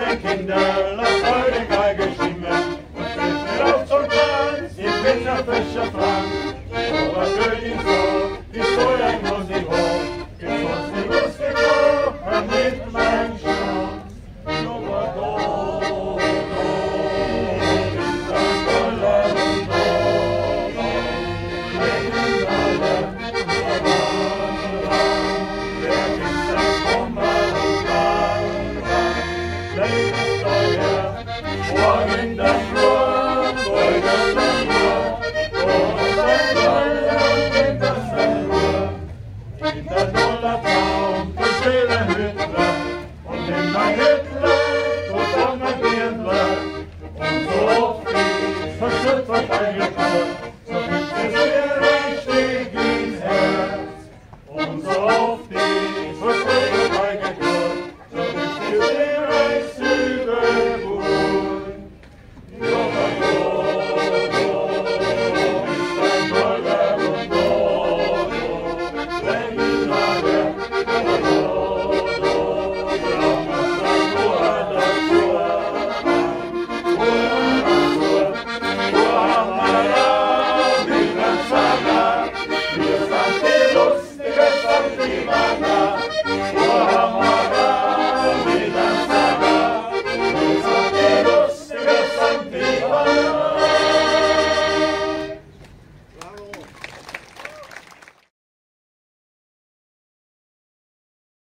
den Kindern auf eure Geige stimmen und führt mir auf zum Tanz, ich bin der Fischer Frank. So was hört ihn so, wie so ein Musik hoch, jetzt muss die Musik hoch, und nicht mein Schrank. No war do, bis an Dollar und Dollar, legen alle, wer ist das Kummer und Ball, legen Steuer, morgen das Blut.